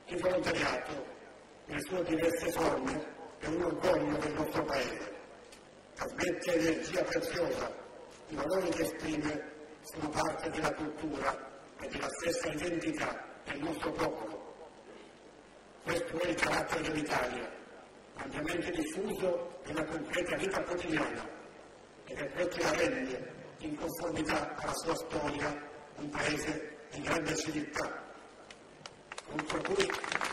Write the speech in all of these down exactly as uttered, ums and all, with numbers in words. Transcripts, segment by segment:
Il volontariato, nelle sue diverse forme, è un orgoglio del nostro Paese. Trasmette energia preziosa, i valori che esprime sono parte della cultura e della stessa identità del nostro popolo. Questo è il carattere dell'Italia, ampiamente diffuso nella concreta vita quotidiana, ed è quel che la rende, in conformità alla sua storia, un paese di grande civiltà, contro cui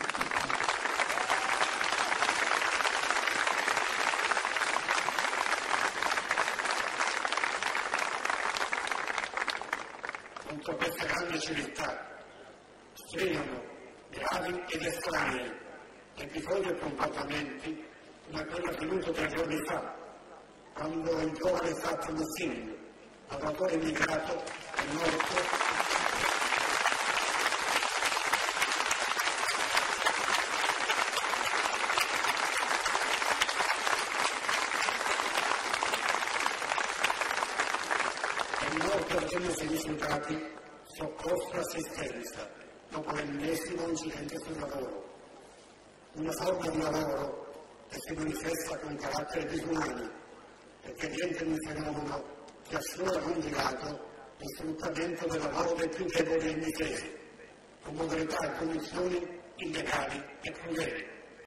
contro queste grandi civiltà stringono gravi ed estranei episodi e comportamenti come quello avvenuto tre giorni fa, quando il giovane Fatih Mussin, lavoratore immigrato, è morto ottenere risultati soccorso e assistenza dopo l'ennesimo incidente sul lavoro. Una forma di lavoro che si manifesta con carattere disumano perché diventa un fenomeno che assura con di lato lo sfruttamento del lavoro dei più deboli e indifesi, con modalità e condizioni illegali e crudeli.